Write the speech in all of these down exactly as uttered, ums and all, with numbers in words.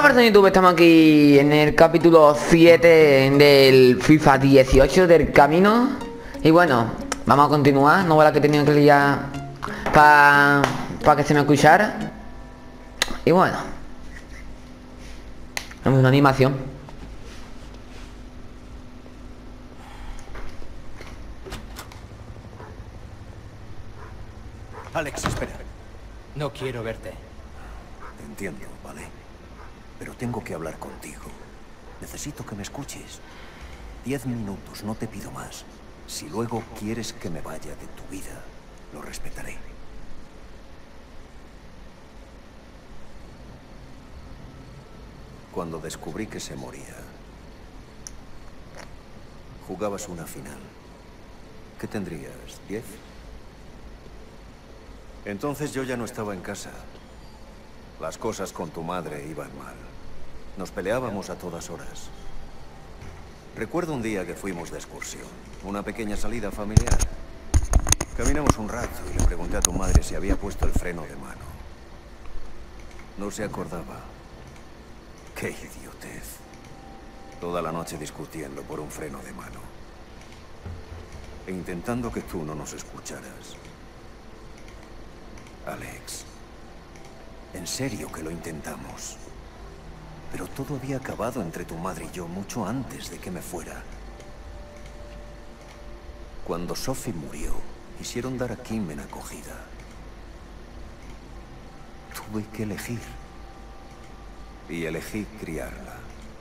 personas de YouTube, estamos aquí en el capítulo siete del FIFA dieciocho del camino. Y bueno, vamos a continuar. No la que tenía que liar para pa que se me escuchara. Y bueno, es una animación. Alex, espera. No quiero verte. Te entiendo, ¿vale? Pero tengo que hablar contigo. Necesito que me escuches. Diez minutos, no te pido más. Si luego quieres que me vaya de tu vida, lo respetaré. Cuando descubrí que se moría, jugabas una final. ¿Qué tendrías? ¿Diez? Entonces yo ya no estaba en casa. Las cosas con tu madre iban mal. Nos peleábamos a todas horas. Recuerdo un día que fuimos de excursión. Una pequeña salida familiar. Caminamos un rato y le pregunté a tu madre si había puesto el freno de mano. No se acordaba. ¡Qué idiotez! Toda la noche discutiendo por un freno de mano. E intentando que tú no nos escucharas. Alex, en serio que lo intentamos. Pero todo había acabado entre tu madre y yo mucho antes de que me fuera. Cuando Sophie murió, quisieron dar a Kim en acogida. Tuve que elegir. Y elegí criarla.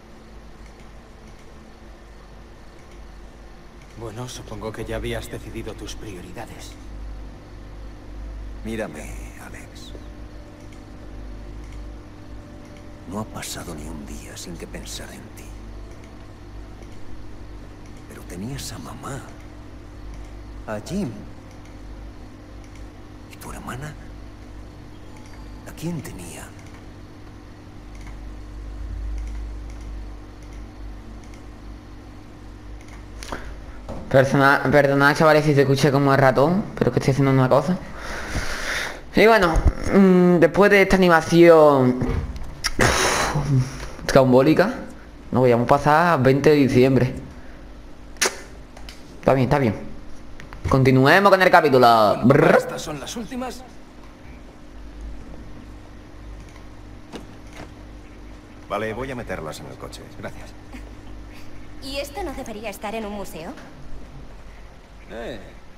Bueno, supongo que ya habías decidido tus prioridades. Mírame, Alex. No ha pasado ni un día sin que pensar en ti. Pero tenías a mamá, a Jim. ¿Y tu hermana? ¿A quién tenía? Persona, perdonad, chavales, si se escucha como el ratón, pero que estoy haciendo una cosa. Y bueno, mmm, después de esta animación traumbólica, nos voy a pasar veinte de diciembre. Está bien, está bien. Continuemos con el capítulo. Bueno, ¿estas son las últimas? Vale, voy a meterlas en el coche. Gracias. ¿Y esto no debería estar en un museo? Eh.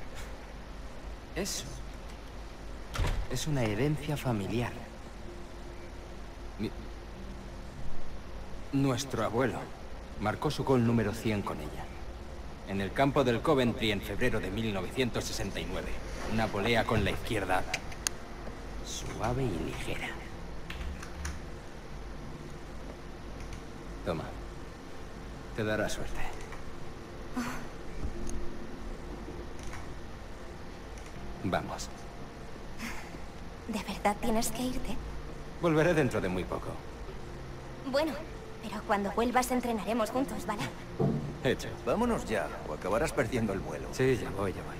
Eso. Es una herencia familiar. Mi... Nuestro abuelo marcó su gol número cien con ella. En el campo del Coventry en febrero de mil novecientos sesenta y nueve. Una volea con la izquierda. Suave y ligera. Toma. Te dará suerte. Vamos. ¿De verdad tienes que irte? Volveré dentro de muy poco. Bueno, pero cuando vuelvas entrenaremos juntos, ¿vale? Hecho. Vámonos ya, o acabarás perdiendo el vuelo. Sí, ya voy, ya voy.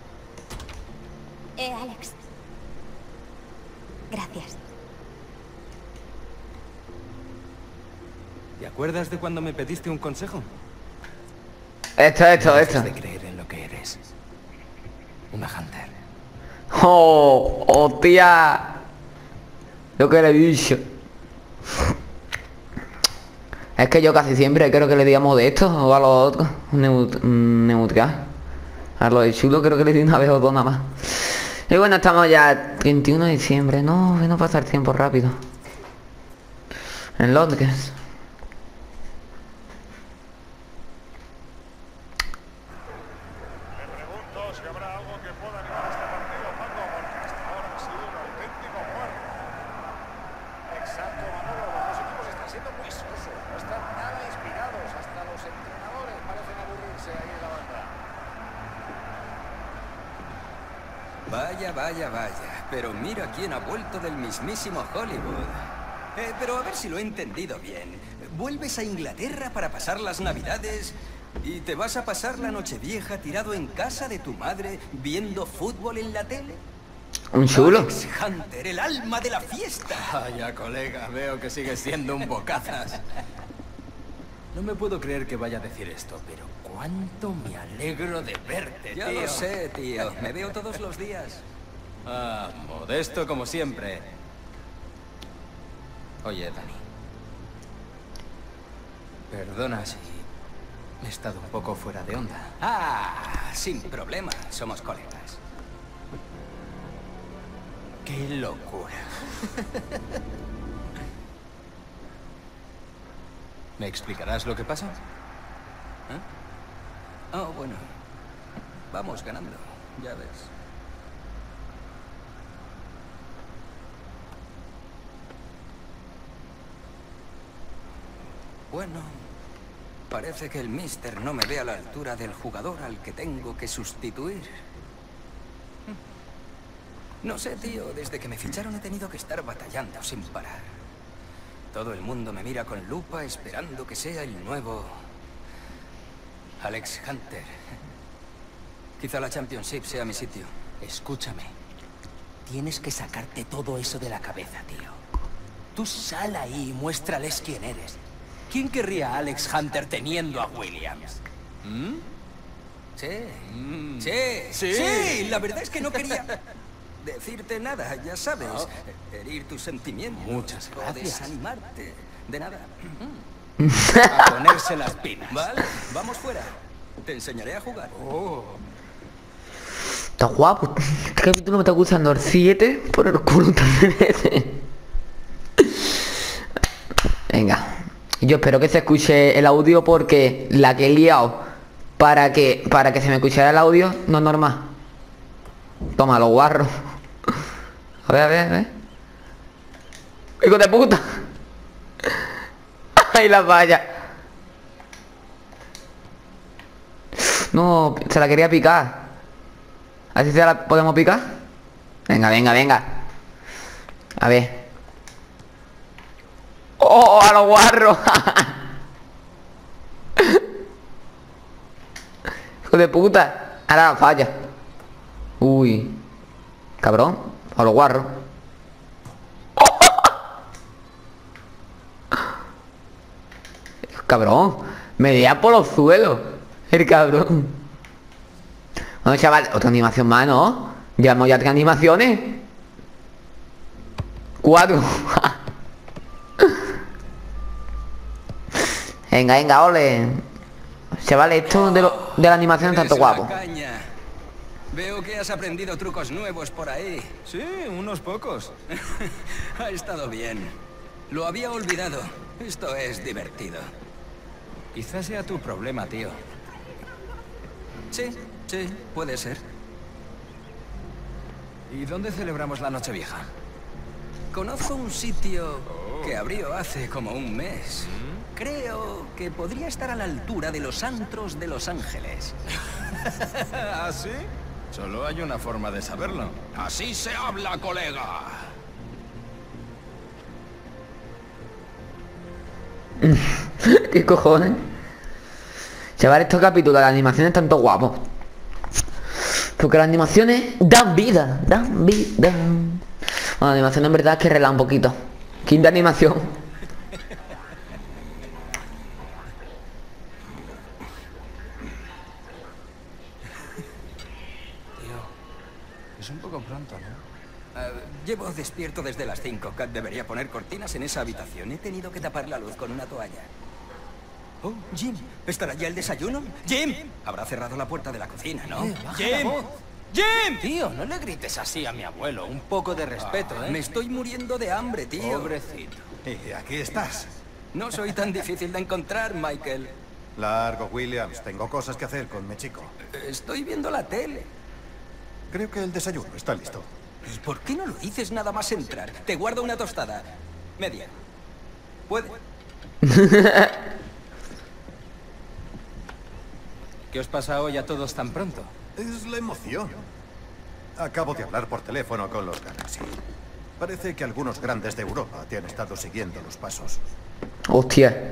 Eh, Alex. Gracias. ¿Te acuerdas de cuando me pediste un consejo? Esto, esto, No esto. dejes de creer en lo que eres. Una Hunter. Oh, hostia. Lo que le he dicho. Es que yo casi siempre creo que le digamos de esto o a los otros. Neut neutral. A lo de chulo creo que le di una vez o dos nada más. Y bueno, estamos ya veintiuno de diciembre. No, que no pasa el tiempo rápido. En Londres. Vaya, vaya, vaya. Pero mira quién ha vuelto del mismísimo Hollywood. Eh, pero a ver si lo he entendido bien. ¿Vuelves a Inglaterra para pasar las Navidades y te vas a pasar la Nochevieja tirado en casa de tu madre viendo fútbol en la tele? Un chulo. Alex Hunter, el alma de la fiesta. Vaya, colega, veo que sigues siendo un bocazas. No me puedo creer que vaya a decir esto, pero cuánto me alegro de verte, Ya tío. lo sé, tío. Me veo todos los días. Ah, modesto como siempre. Oye, Dani. Perdona si he estado un poco fuera de onda. Ah, sin problema. Somos colegas. ¡Qué locura! ¿Me explicarás lo que pasa? ¿Eh? Oh, bueno. Vamos ganando, ya ves. Bueno, parece que el Mister no me ve a la altura del jugador al que tengo que sustituir. No sé, tío, desde que me ficharon he tenido que estar batallando sin parar. Todo el mundo me mira con lupa esperando que sea el nuevo Alex Hunter. Quizá la Championship sea mi sitio. Escúchame. Tienes que sacarte todo eso de la cabeza, tío. Tú sal ahí y muéstrales quién eres. ¿Quién querría a Alex Hunter teniendo a Williams? ¿Mm? Sí, Mm. sí, Sí. sí, la verdad es que no quería decirte nada, ya sabes. Oh. Herir tus sentimientos. Muchas o gracias. desanimarte. De nada. A ponerse las pilas. Vale, vamos fuera. Te enseñaré a jugar. Oh. Está guapo. Este capítulo me está gustando el siete por el culo también ese. Venga. Yo espero que se escuche el audio porque la que he liado para que para que se me escuchara el audio no es normal. Toma, los guarros. A ver, a ver, a ver. ¡Hijo de puta! ¡Ay, la valla! No, se la quería picar. ¿Así se la podemos picar? Venga, venga, venga. A ver. ¡Oh, a los guarros! ¡Hijo de puta! Ahora la falla. Uy. Cabrón. A los guarros. Cabrón. Me veía por los suelos. El cabrón. Bueno, chaval, otra animación más, ¿no? Llevamos ya tres animaciones. Cuatro. Venga, venga, ole. Chaval, esto de, lo, de la animación es tanto Eres una guapo. caña. Veo que has aprendido trucos nuevos por ahí. Sí, unos pocos. Ha estado bien. Lo había olvidado. Esto es divertido. Quizás sea tu problema, tío. Sí, sí, puede ser. ¿Y dónde celebramos la Nochevieja? Conozco un sitio que abrió hace como un mes. Creo que podría estar a la altura de los antros de Los Ángeles. ¿Ah, sí? Solo hay una forma de saberlo. Así se habla, colega. ¿Qué cojones? Chaval, estos capítulos de las animaciones tanto guapos. Porque las animaciones dan vida, dan vida. Bueno, la animación en verdad es que relaja un poquito. Quinta animación. Tío, es un poco pronto, ¿no? Ah, llevo despierto desde las cinco. Kat debería poner cortinas en esa habitación. He tenido que tapar la luz con una toalla. Oh, Jim, ¿estará ya el desayuno? ¡Jim! Habrá cerrado la puerta de la cocina, ¿no? Eh, baja ¡Jim! la voz. ¡Jim! Tío, no le grites así a mi abuelo. Un poco de respeto, ¿eh? Me estoy muriendo de hambre, tío. Pobrecito. Y aquí estás. No soy tan difícil de encontrar, Michael. Largo, Williams. Tengo cosas que hacer con mi chico. Estoy viendo la tele. Creo que el desayuno está listo. ¿Y por qué no lo dices nada más entrar? Te guardo una tostada. Media. ¿Puede? ¿Qué os pasa hoy a todos tan pronto? Es la emoción. Acabo de hablar por teléfono con los Galaxy. Parece que algunos grandes de Europa te han estado siguiendo los pasos. Hostia.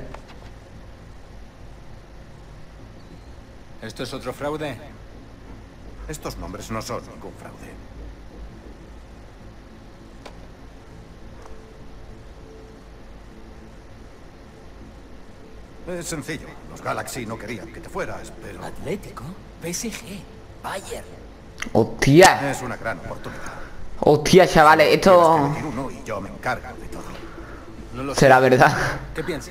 ¿Esto es otro fraude? Estos nombres no son ningún fraude. Es sencillo. Los Galaxy no querían que te fueras, pero... Atlético, P S G, Bayern. Hostia. Es una gran oportunidad. Hostia, chavales, Tienes esto que elegir uno y yo me encargo de todo. No lo sé. será verdad. ¿Qué piensas?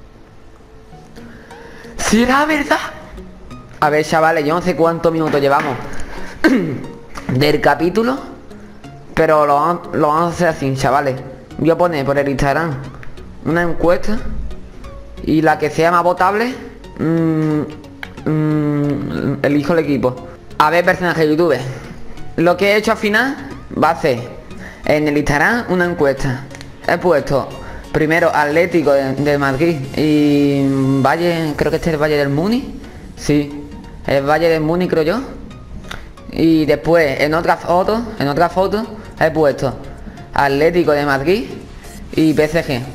¿Será verdad? A ver, chavales, yo no sé cuántos minutos llevamos del capítulo, pero lo, vam- lo vamos a hacer así, chavales. Voy a poner por el Instagram una encuesta y la que sea más votable, mmm, mmm, elijo el equipo. A ver, personaje de YouTube. Lo que he hecho al final va a ser en el Instagram una encuesta. He puesto primero Atlético de, de Madrid y Valle, creo que este es el Valle del Muni. Sí, el Valle del Muni creo yo. Y después en otra foto, en otra foto he puesto Atlético de Madrid y P S G.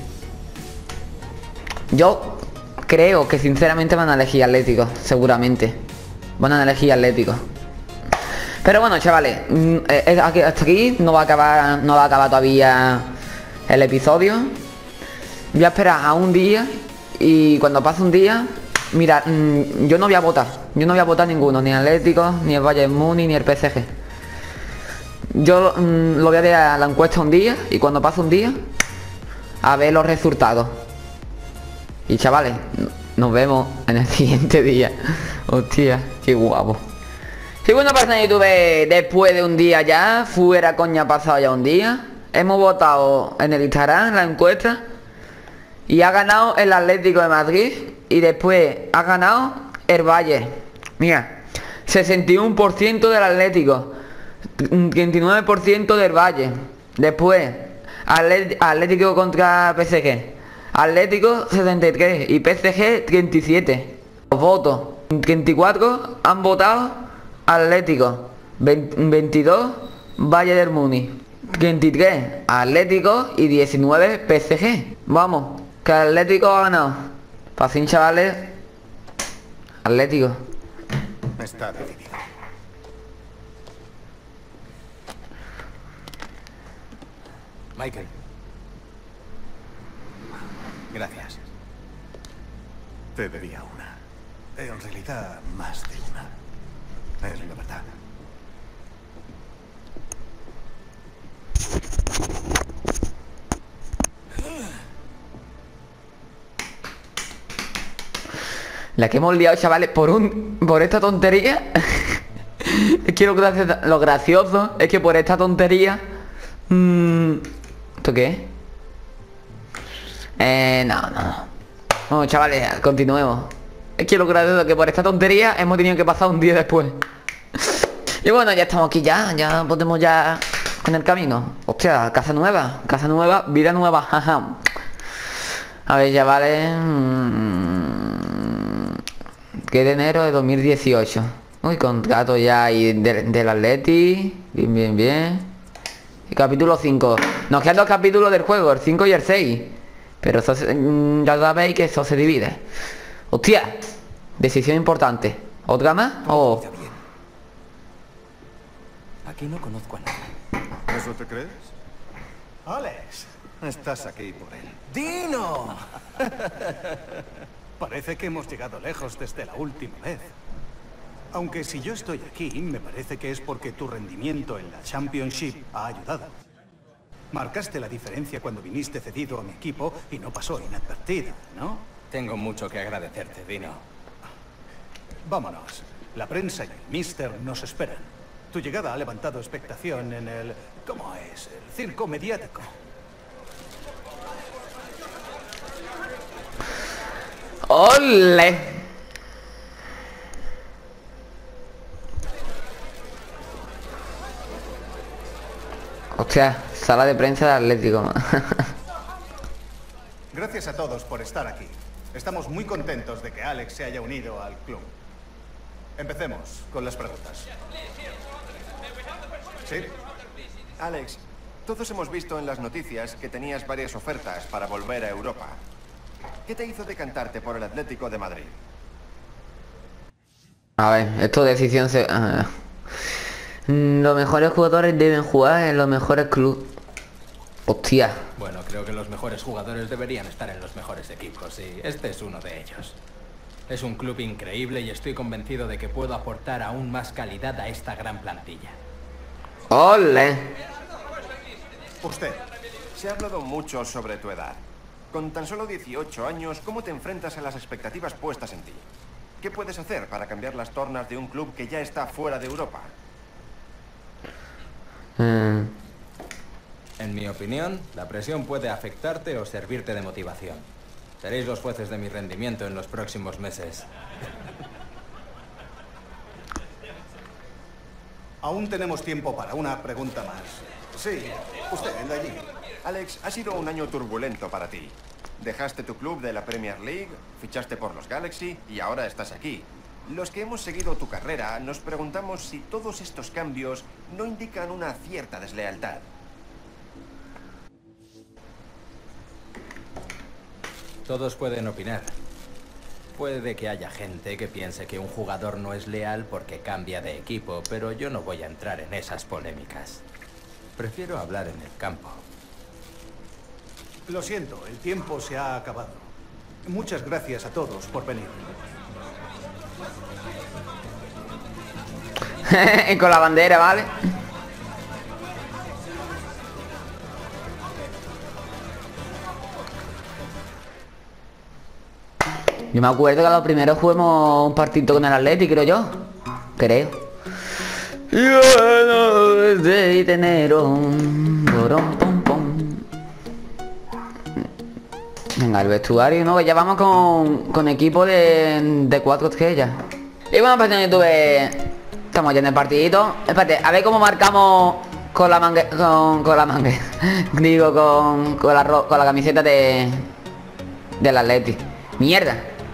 Yo creo que sinceramente van a elegir Atlético, seguramente. Van a elegir Atlético. Pero bueno, chavales, mm, eh, aquí- hasta aquí no va a acabar, no va a acabar todavía el episodio. Voy a esperar a un día y cuando pase un día, mira, mm, yo no voy a votar. Yo no voy a votar ninguno, ni Atlético, ni el Bayern Múnich, ni el P S G. Yo mm, lo voy a ver a la encuesta un día y cuando pase un día, a ver los resultados. Y chavales, nos vemos en el siguiente día. Hostia, qué guapo. Y bueno, persona de YouTube, después de un día ya, fuera coña, ha pasado ya un día. Hemos votado en el Instagram, en la encuesta. Y ha ganado el Atlético de Madrid. Y después ha ganado el Bayern. Mira, sesenta y uno por ciento del Atlético, treinta y nueve por ciento del Bayern. Después, Atlet- Atlético contra P S G. Atlético sesenta y tres y P S G treinta y siete. Los votos, treinta y cuatro han votado Atlético, veintidós Bayern del Múnich, treinta y tres Atlético y diecinueve P S G. Vamos, que Atlético ha ganado. Pasín, chavales. Atlético. Está decidido. Michael. Gracias. Te debía una. En realidad, más de una. Es la verdad. La que hemos liado, chavales, por un por esta tontería. Es que lo, graci- lo gracioso es que por esta tontería. mmm, ¿Esto qué es? Eh, no, no, no. Bueno, chavales, continuemos. Es que lo gracioso es que por esta tontería hemos tenido que pasar un día después. Y bueno, ya estamos aquí ya, ya podemos ya en el camino. Hostia, casa nueva, casa nueva, vida nueva, jaja. A ver, chavales. mm, Que de enero de dos mil dieciocho. Uy, contrato ya ahí del, del Atleti. Bien, bien, bien. Y capítulo cinco. Nos quedan dos capítulos del juego, el cinco y el seis. Pero eso se- mm, ya sabéis que eso se divide. Hostia. Decisión importante. ¿Otra más? O... Está bien. Aquí no conozco a nadie. ¿Eso te crees? Alex, estás aquí por él. ¡Dino! Parece que hemos llegado lejos desde la última vez. Aunque si yo estoy aquí, me parece que es porque tu rendimiento en la Championship ha ayudado. Marcaste la diferencia cuando viniste cedido a mi equipo y no pasó inadvertido, ¿no? Tengo mucho que agradecerte, Dino. Vámonos. La prensa y el Mister nos esperan. Tu llegada ha levantado expectación en el... ¿cómo es? El circo mediático. ¡Ole! Hostia, sala de prensa de Atlético. Gracias a todos por estar aquí. Estamos muy contentos de que Alex se haya unido al club. Empecemos con las preguntas. ¿Sí? Alex, todos hemos visto en las noticias que tenías varias ofertas para volver a Europa. ¿Qué te hizo decantarte por el Atlético de Madrid? A ver, esto de decisión se... ah. Mm, Los mejores jugadores deben jugar en los mejores clubes. Hostia. Bueno, creo que los mejores jugadores deberían estar en los mejores equipos y este es uno de ellos. Es un club increíble y estoy convencido de que puedo aportar aún más calidad a esta gran plantilla. ¡Ole! Usted, se ha hablado mucho sobre tu edad. Con tan solo dieciocho años, ¿cómo te enfrentas a las expectativas puestas en ti? ¿Qué puedes hacer para cambiar las tornas de un club que ya está fuera de Europa? Mm. En mi opinión, la presión puede afectarte o servirte de motivación. Seréis los jueces de mi rendimiento en los próximos meses. Aún tenemos tiempo para una pregunta más. Sí, usted, el de allí. Alex, ha sido un año turbulento para ti. Dejaste tu club de la Premier League, fichaste por los Galaxy y ahora estás aquí. Los que hemos seguido tu carrera nos preguntamos si todos estos cambios no indican una cierta deslealtad. Todos pueden opinar. Puede que haya gente que piense que un jugador no es leal porque cambia de equipo, pero yo no voy a entrar en esas polémicas. Prefiero hablar en el campo. Lo siento, el tiempo se ha acabado. Muchas gracias a todos por venir. Con la bandera, ¿vale? Yo me acuerdo que a los primeros jugamos un partido con el Atleti, creo yo. Creo. Yo no desde enero. Venga, el vestuario, ¿no? Ya vamos con, con equipo de, de cuatro estrellas. Y bueno, pues en YouTube estamos ya en el partidito. Espérate, a ver cómo marcamos con la manga. Con, con la manga. Digo, con, con, la, con la camiseta de del Atleti. Mierda.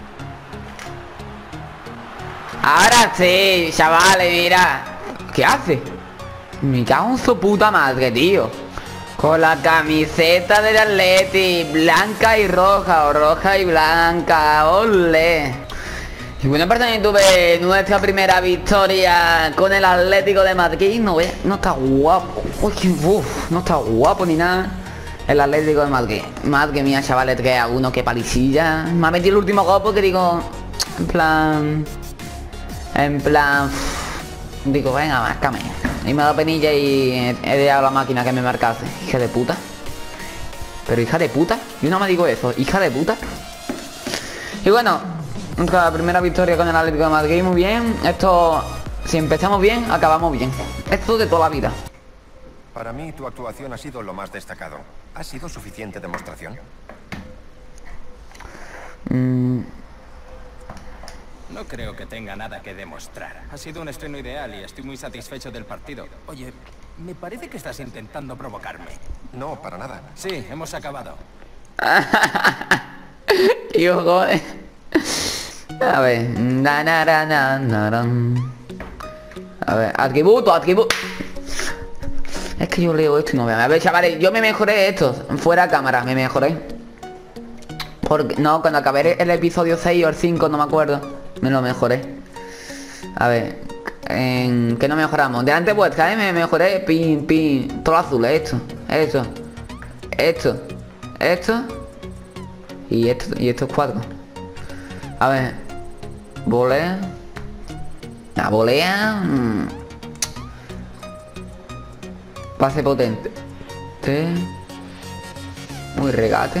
Ahora sí, chavales, mira. ¿Qué hace? Me cago en su puta madre, tío. Con la camiseta del Atleti, blanca y roja, o roja y blanca, ole. Y bueno, parte en YouTube, nuestra primera victoria con el Atlético de Madrid. No ve, no está guapo. Uy, uf, no está guapo ni nada. El Atlético de Madrid. Madre mía, chavales, tres a uno, qué palicilla. Me ha metido el último gol porque digo, en plan... En plan... Digo, venga, márcame. Y me ha dado penilla y he dejado la máquina que me marcase. Hija de puta. Pero hija de puta. Yo no me digo eso, hija de puta. Y bueno, la primera victoria con el Atlético de Madrid, muy bien. Esto, si empezamos bien, acabamos bien. Esto de toda la vida. Para mí, tu actuación ha sido lo más destacado. ¿Ha sido suficiente demostración? Mm. No creo que tenga nada que demostrar. Ha sido un estreno ideal y estoy muy satisfecho del partido. Oye, me parece que estás intentando provocarme. No, para nada. Sí, hemos acabado. Tío, joder. A ver. Na, na, na, na, na, na. A ver, atributo, atributo. Es que yo leo esto y no veo. A ver, chavales, yo me mejoré esto. Fuera de cámara, me mejoré. Porque, no, cuando acabé el episodio seis o el cinco, no me acuerdo. Me lo mejoré. A ver, ¿en qué no mejoramos? Delante vuestra, ¿eh? Me mejoré. Pin, pin. Todo azul, esto. Esto. Esto. Esto. Y esto. Y estos cuatro. A ver. Volea. La volea. Mmm. Pase potente. Este. Muy regate.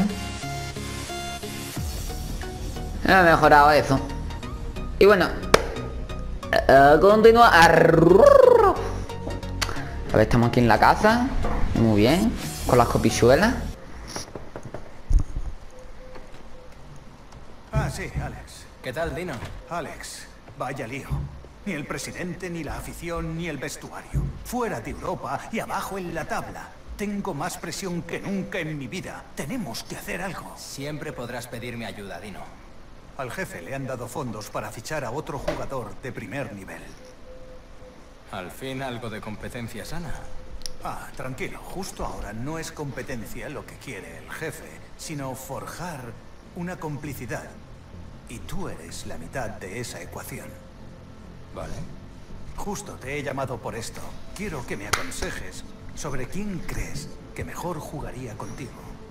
He mejorado eso. Y bueno, uh, continúa. A ver, estamos aquí en la casa. Muy bien. Con las copichuelas. Ah, sí, Alex. ¿Qué tal, Dino? Alex, vaya lío. Ni el presidente, ni la afición, ni el vestuario. Fuera de Europa y abajo en la tabla. Tengo más presión que nunca en mi vida. Tenemos que hacer algo. Siempre podrás pedirme ayuda, Dino. Al jefe le han dado fondos para fichar a otro jugador de primer nivel. Al fin algo de competencia sana. Ah, tranquilo. Justo ahora no es competencia lo que quiere el jefe, sino forjar una complicidad. Y tú eres la mitad de esa ecuación. Vale. Justo te he llamado por esto. Quiero que me aconsejes sobre quién crees que mejor jugaría contigo.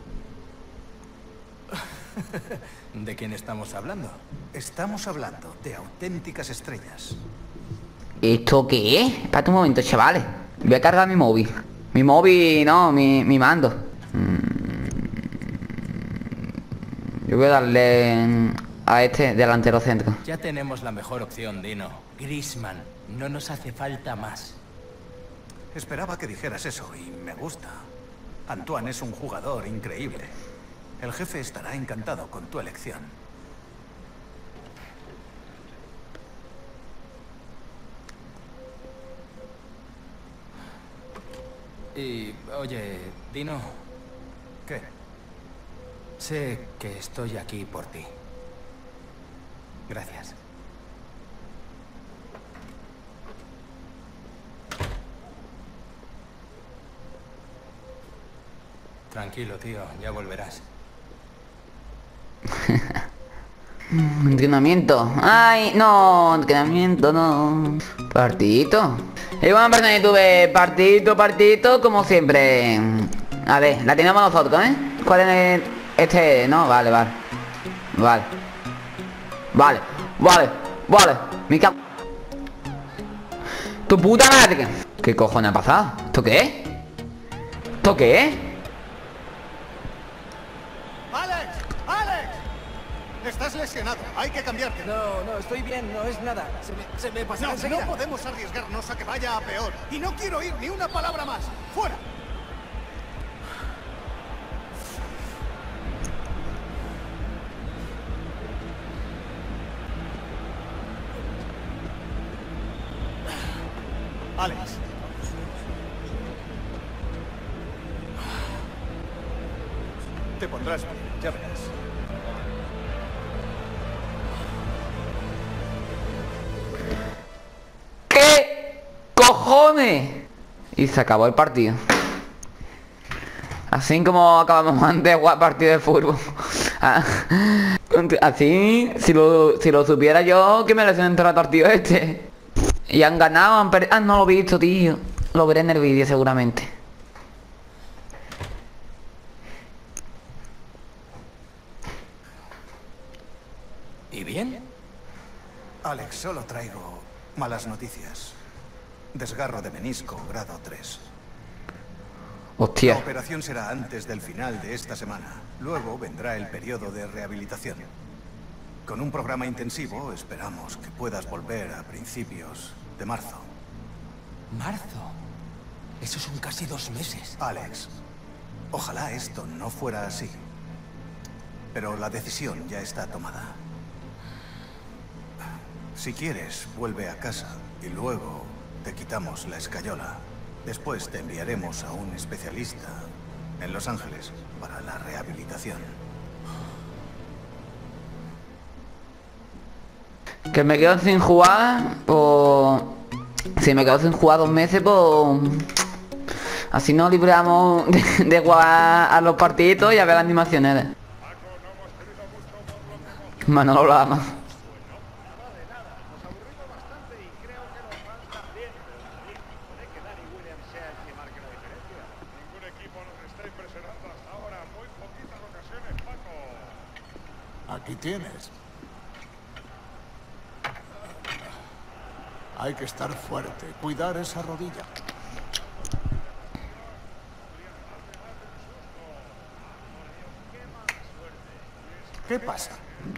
¿De quién estamos hablando? Estamos hablando de auténticas estrellas. ¿Esto qué es? Espérate un momento, chavales. Voy a cargar mi móvil. Mi móvil, no, mi, mi mando. Yo voy a darle a este delantero centro. Ya tenemos la mejor opción, Dino. Griezmann. No nos hace falta más. Esperaba que dijeras eso y me gusta. Antoine es un jugador increíble. El jefe estará encantado con tu elección. Y, oye, Dino, ¿Qué? sé que estoy aquí por ti. Gracias. Tranquilo, tío, ya volverás. Entrenamiento. Ay, no, entrenamiento, no. Partidito. Y bueno, persona de YouTube, partidito, partidito, como siempre. A ver, la tenemos nosotros, ¿eh? ¿Cuál es este? No, vale, vale. Vale. Vale, vale, vale. Me cago. ¡Tu puta madre! ¿Qué cojones ha pasado? ¿Esto qué es? ¿Esto qué es? ¡Alex! ¡Alex! Estás lesionado. Hay que cambiarte. No, no, estoy bien, no es nada. Se me, se me pasará No, enseguida. no podemos arriesgarnos a que vaya a peor. Y no quiero oír ni una palabra más. ¡Fuera! Alex. Te pondrás bien, ya verás. ¿Qué cojones? Y se acabó el partido. Así como acabamos antes de jugar partido de fútbol. Así, si lo, si lo supiera yo, que me lesioné entrar el partido este. Y han ganado, han perdido. Ah, no lo he visto, tío. Lo veré en el vídeo seguramente. ¿Y bien? Alex, solo traigo malas noticias. Desgarro de menisco, grado tres. La Hostia. operación será antes del final de esta semana. Luego vendrá el periodo de rehabilitación. Con un programa intensivo, esperamos que puedas volver a principios de marzo. ¿Marzo? Eso son casi dos meses. Alex, ojalá esto no fuera así. Pero la decisión ya está tomada. Si quieres, vuelve a casa y luego te quitamos la escayola. Después te enviaremos a un especialista en Los Ángeles para la rehabilitación. Que me quedo sin jugar, o... Si me quedo sin jugar dos meses, pues... Así nos libramos de, de jugar a los partiditos y a ver las animaciones. Manolo lo ama. Aquí tienes. Hay que estar fuerte, cuidar esa rodilla. ¿Qué pasa?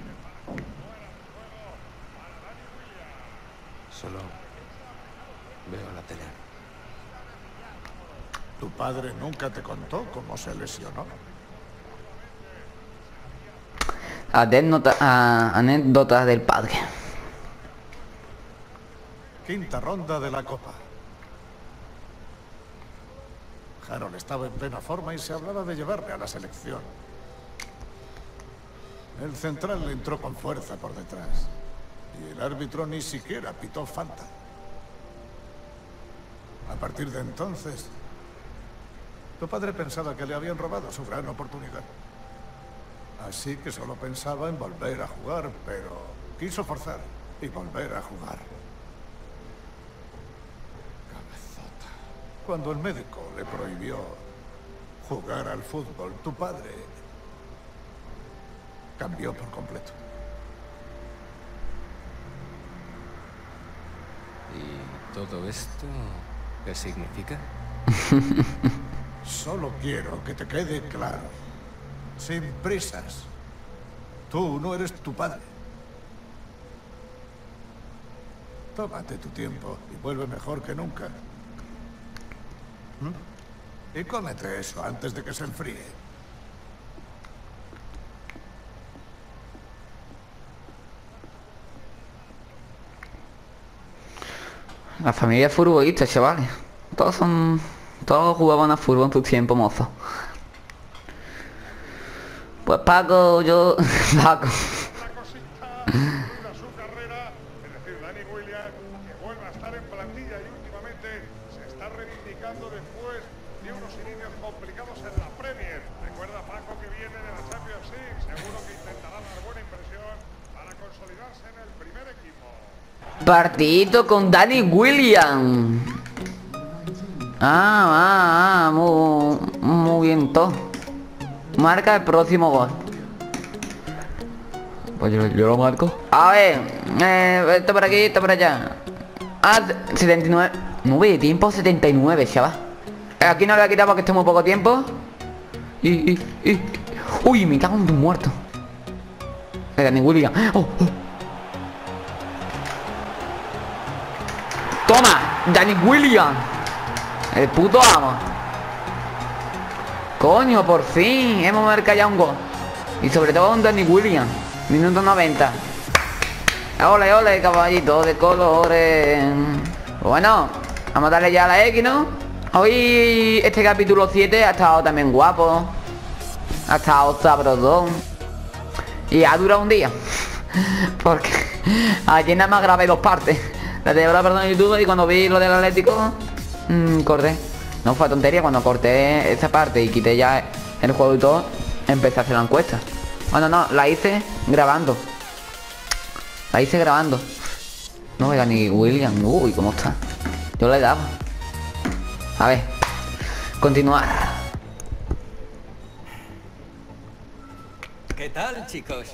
Solo veo la tele. ¿Tu padre nunca te contó cómo se lesionó? Anécdota, a- anécdotas del padre. Quinta ronda de la Copa. Harold estaba en plena forma y se hablaba de llevarle a la selección. El central le entró con fuerza por detrás. Y el árbitro ni siquiera pitó falta. A partir de entonces, tu padre pensaba que le habían robado su gran oportunidad. Así que solo pensaba en volver a jugar, pero quiso forzar y volver a jugar. Cabezota. Cuando el médico le prohibió jugar al fútbol, tu padre cambió por completo. ¿Y todo esto qué significa? Solo quiero que te quede claro. Sin prisas. Tú no eres tu padre. Tómate tu tiempo y vuelve mejor que nunca. ¿Mm? Y cómete eso antes de que se enfríe. La familia es futbolista, chavales. Todos son... Todos jugaban a fútbol en tu tiempo, mozo. Pues Paco, yo... Paco. Su carrera, es decir, Danny Williams, que vuelve a estar en plantilla y últimamente se está reivindicando después de unos inicios complicados en la Premier. Recuerda, Paco, que viene de la Champions League, seguro que intentará dar buena impresión para consolidarse en el primer equipo. Partidito con Danny Williams. Ah, ah, ah, muy, muy bien todo. Marca el próximo gol. Pues yo, yo lo marco. A ver, eh, esto por aquí, esto por allá. Ah, setenta y nueve. nueve de tiempo, setenta y nueve, chaval. Aquí no lo voy a quitar porque estoy muy poco tiempo. Y, y, y. Uy, me cago en un muerto. Eh, Danny Williams. Oh, oh. Toma, Danny Williams. El puto amo. Coño, por fin hemos marcado ya un gol. Y sobre todo un Danny Williams. Minuto noventa. Ole, ole, caballito de colores. Bueno, vamos a darle ya a la X, ¿no? Hoy este capítulo siete ha estado también guapo. Ha estado sabrosón. Y ha durado un día. Porque ayer nada más grabé dos partes. La de ahora, perdón, en YouTube. Y cuando vi lo del Atlético, mmm, corté. No fue tontería, cuando corté esa parte y quité ya el juego y todo, empecé a hacer la encuesta. Bueno, no, la hice grabando. La hice grabando. No vea ni William. Uy, ¿cómo está? Yo le daba. A ver. Continuar. ¿Qué tal, chicos?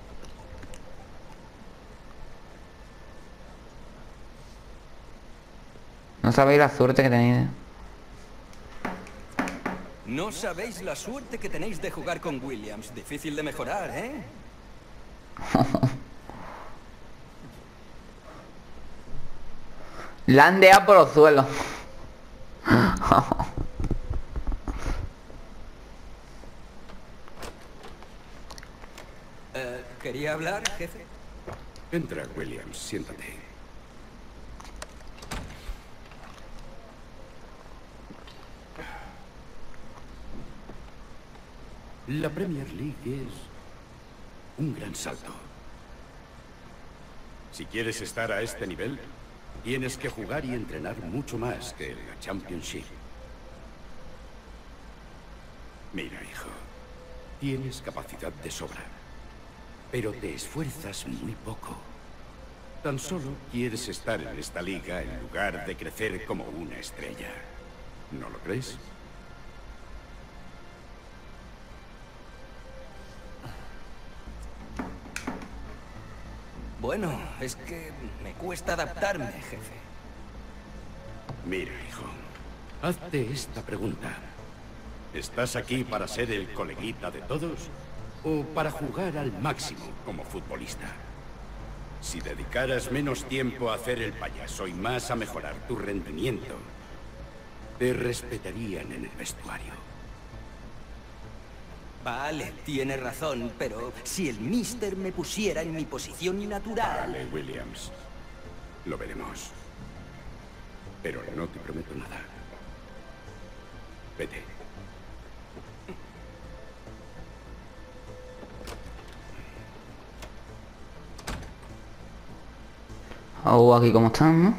No sabéis la suerte que tenéis. No sabéis la suerte que tenéis de jugar con Williams. Difícil de mejorar, ¿eh? La han dejado por los suelos. eh, ¿Quería hablar, jefe? Entra, Williams, siéntate. La Premier League es un gran salto. Si quieres estar a este nivel, tienes que jugar y entrenar mucho más que en la Championship. Mira, hijo, tienes capacidad de sobra, pero te esfuerzas muy poco. Tan solo quieres estar en esta liga en lugar de crecer como una estrella. ¿No lo crees? Bueno, es que me cuesta adaptarme, jefe. Mira, hijo, hazte esta pregunta. ¿Estás aquí para ser el coleguita de todos o para jugar al máximo como futbolista? Si dedicaras menos tiempo a hacer el payaso y más a mejorar tu rendimiento, te respetarían en el vestuario. Vale, tiene razón, pero si el Mister me pusiera en mi posición natural... Vale, Williams. Lo veremos. Pero no te prometo nada. Vete. Oh, aquí cómo están, ¿no?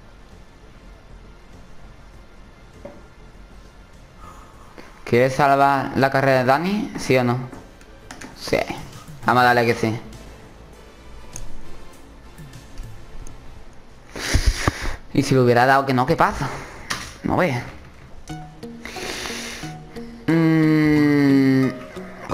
¿Quieres salvar la carrera de Dani? ¿Sí o no? Sí. Vamos a darle que sí. Y si le hubiera dado que no, ¿qué pasa? No ve. Mm.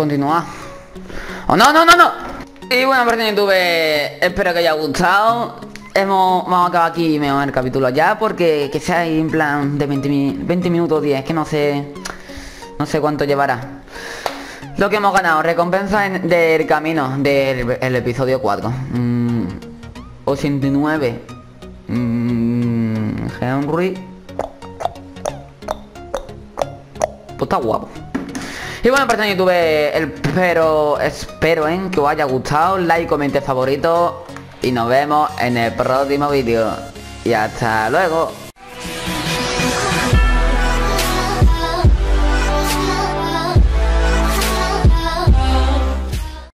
continuar. ¡Oh, no, no, no, no! Y bueno, por YouTube, espero que haya gustado. Hemos, vamos a acabar aquí mejor el capítulo ya, porque que sea en plan de veinte, veinte minutos diez, que no sé, no sé cuánto llevará. Lo que hemos ganado, recompensa en, del camino del el episodio cuatro. Mm, ochenta y nueve. Mm, Henry. Pues está guapo. Y bueno, por en YouTube, el, pero espero en que os haya gustado. Like, comente favorito. Y nos vemos en el próximo vídeo. Y hasta luego.